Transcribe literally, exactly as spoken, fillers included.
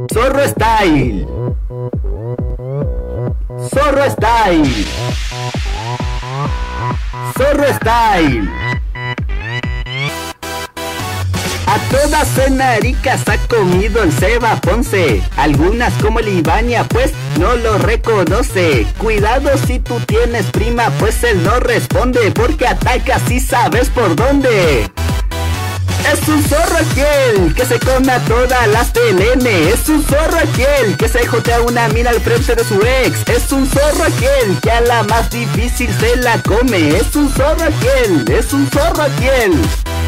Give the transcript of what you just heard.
Zorro Style. Zorro Style. Zorro Style. A todas cenaricas ha comido el Seba Ponce. Algunas como el Ibaña pues no lo reconoce. Cuidado si tú tienes prima, pues él no responde, porque ataca si sabes por dónde. Es un zorro aquel que se come a todas las T L N. Es un zorro aquel que se jotea una mina al frente de su ex. Es un zorro aquel que a la más difícil se la come. Es un zorro aquel, es un zorro aquel.